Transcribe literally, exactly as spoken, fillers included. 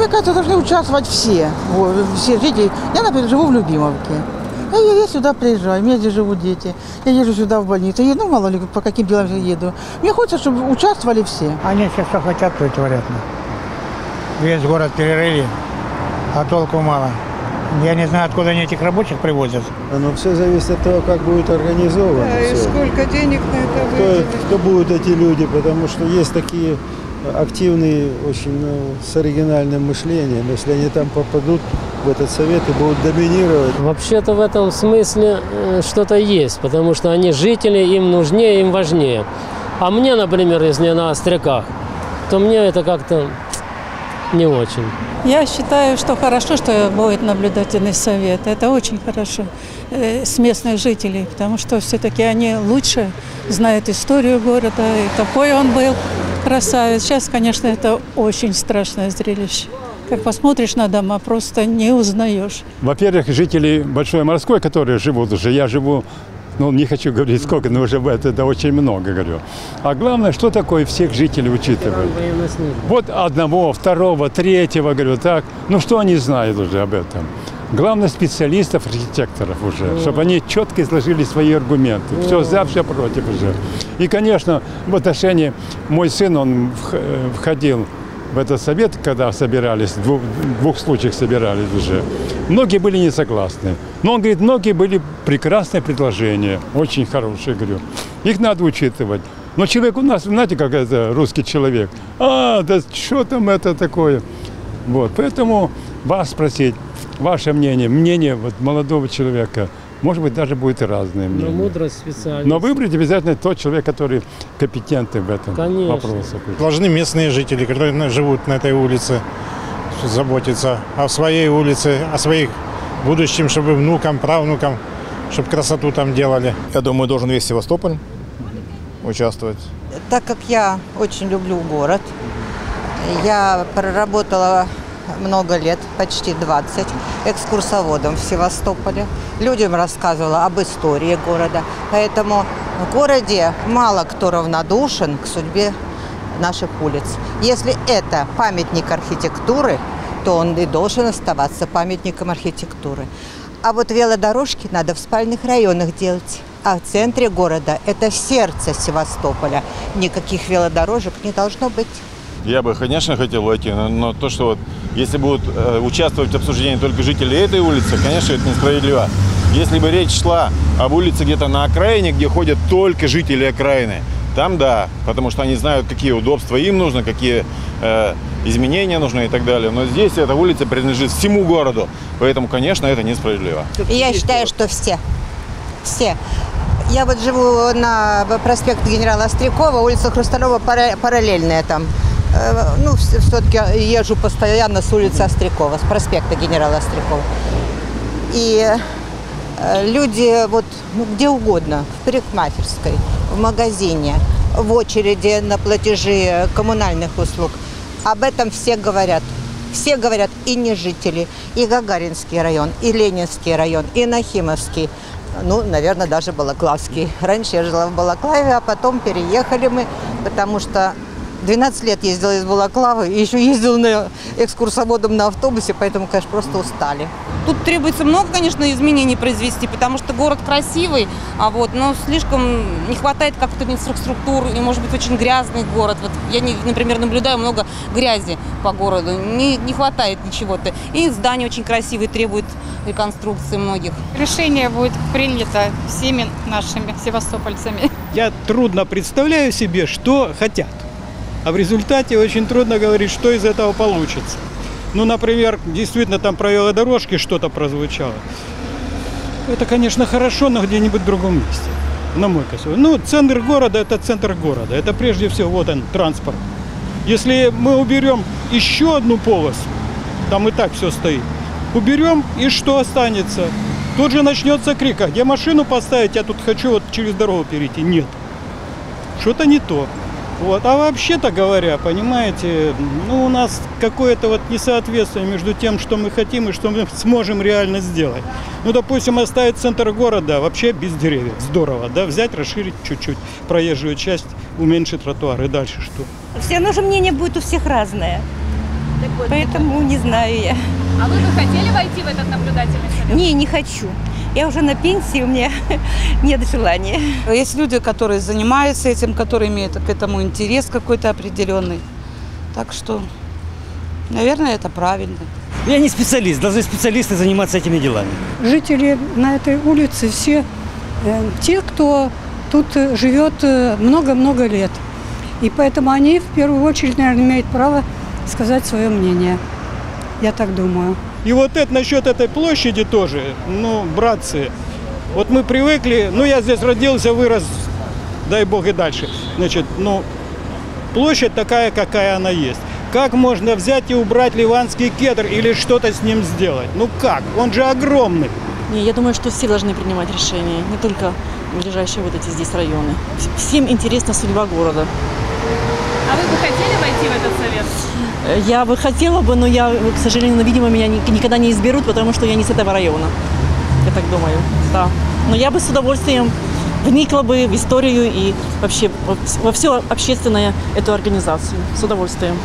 Мне кажется, должны участвовать все, все жители. Я, например, живу в Любимовке. Я, я сюда приезжаю, у меня здесь живут дети. Я езжу сюда в больницу. Я, ну, мало ли, по каким делам я еду. Мне хочется, чтобы участвовали все. Они сейчас что хотят, то и творят. Весь город перерыли, а толку мало. Я не знаю, откуда они этих рабочих привозят. Но все зависит от того, как будет организовано. Да, и сколько денег на это выйдет. Кто, кто будут эти люди, потому что есть такие активные, очень, ну, с оригинальным мышлением. Если они там попадут в этот совет и будут доминировать. Вообще-то в этом смысле что-то есть, потому что они жители, им нужнее, им важнее. А мне, например, если я на остряках, то мне это как-то не очень. Я считаю, что хорошо, что будет наблюдательный совет. Это очень хорошо с местных жителей, потому что все-таки они лучше знают историю города, и какой он был красавец. Сейчас, конечно, это очень страшное зрелище. Как посмотришь на дома, просто не узнаешь. Во-первых, жители Большой Морской, которые живут уже, я живу, ну, не хочу говорить сколько, но уже это, это очень много, говорю. А главное, что такое всех жителей учитывать? Вот одного, второго, третьего, говорю, так. Ну, что они знают уже об этом? Главное, специалистов, архитекторов уже, mm. чтобы они четко изложили свои аргументы. Mm. Все за, все против уже. И, конечно, в отношении, мой сын, он входил в этот совет, когда собирались, в двух, в двух случаях собирались уже. Многие были не согласны. Но он говорит, многие были прекрасные предложения, очень хорошие, говорю. Их надо учитывать. Но человек у нас, знаете, как это русский человек. А, да что там это такое? Вот, поэтому вас спросить, ваше мнение, мнение вот молодого человека, может быть, даже будет и разное мнение. Но мудрость специально. Но выбрать обязательно тот человек, который компетентный в этом Конечно. вопросе. Должны местные жители, которые живут на этой улице, заботиться о своей улице, о своих будущем, чтобы внукам, правнукам, чтобы красоту там делали. Я думаю, должен весь Севастополь участвовать. Так как я очень люблю город, я проработала много лет, почти двадцать, экскурсоводом в Севастополе. Людям рассказывала об истории города. Поэтому в городе мало кто равнодушен к судьбе наших улиц. Если это памятник архитектуры, то он и должен оставаться памятником архитектуры. А вот велодорожки надо в спальных районах делать. А в центре города – это сердце Севастополя. Никаких велодорожек не должно быть. Я бы, конечно, хотел войти, но, но то, что вот, если будут э, участвовать в обсуждении только жители этой улицы, конечно, это несправедливо. Если бы речь шла об улице где-то на окраине, где ходят только жители окраины, там да, потому что они знают, какие удобства им нужно, какие э, изменения нужны и так далее. Но здесь эта улица принадлежит всему городу, поэтому, конечно, это несправедливо. Я считаю, что все. Все. Я вот живу на проспекте генерала Острякова, улица Хрусталева параллельная там. Ну, все-таки езжу постоянно с улицы Острякова, с проспекта генерала Острякова. И люди вот ну, где угодно, в парикмахерской, в магазине, в очереди на платежи коммунальных услуг, об этом все говорят. Все говорят, и не жители, и Гагаринский район, и Ленинский район, и Нахимовский. Ну, наверное, даже Балаклавский. Раньше я жила в Балаклаве, а потом переехали мы, потому что двенадцать лет ездила из Балаклавы, и еще ездила на экскурсоводом на автобусе, поэтому, конечно, просто устали. Тут требуется много, конечно, изменений произвести, потому что город красивый, а вот, но слишком не хватает как-то инфраструктуры, и, может быть, очень грязный город. Вот я, например, наблюдаю много грязи по городу, не, не хватает ничего-то. И здания очень красивые, требуют реконструкции многих. Решение будет принято всеми нашими севастопольцами. Я трудно представляю себе, что хотят. А в результате очень трудно говорить, что из этого получится. Ну, например, действительно там про велодорожки что-то прозвучало. Это, конечно, хорошо, но где-нибудь в другом месте, на мой взгляд. Ну, центр города – это центр города. Это прежде всего вот он, транспорт. Если мы уберем еще одну полосу, там и так все стоит, уберем, и что останется? Тут же начнется крик, а где машину поставить, я тут хочу вот через дорогу перейти. Нет, что-то не то. Вот. А вообще-то говоря, понимаете, ну, у нас какое-то вот несоответствие между тем, что мы хотим и что мы сможем реально сделать. Ну, допустим, оставить центр города вообще без деревьев. Здорово, да? Взять, расширить чуть-чуть проезжую часть, уменьшить тротуар и дальше что? Все равно же мнение будет у всех разное. Поэтому не знаю я. А вы бы хотели войти в этот наблюдательный совет? Не, не хочу. Я уже на пенсии, у меня нет желания. Есть люди, которые занимаются этим, которые имеют к этому интерес какой-то определенный. Так что, наверное, это правильно. Я не специалист, должны специалисты заниматься этими делами. Жители на этой улице все э, те, кто тут живет много-много лет. И поэтому они в первую очередь, наверное, имеют право сказать свое мнение. Я так думаю. И вот это насчет этой площади тоже, ну, братцы, вот мы привыкли, ну, я здесь родился, вырос, дай бог и дальше. Значит, ну, площадь такая, какая она есть. Как можно взять и убрать ливанский кедр или что-то с ним сделать? Ну как? Он же огромный. Не, я думаю, что все должны принимать решения, не только ближайшие вот эти здесь районы. Всем интересна судьба города. А вы бы хотели войти в этот совет? Я бы хотела бы, но я, к сожалению, видимо, меня никогда не изберут, потому что я не с этого района. Я так думаю, да. Но я бы с удовольствием вникла бы в историю и вообще во все общественное эту организацию. С удовольствием.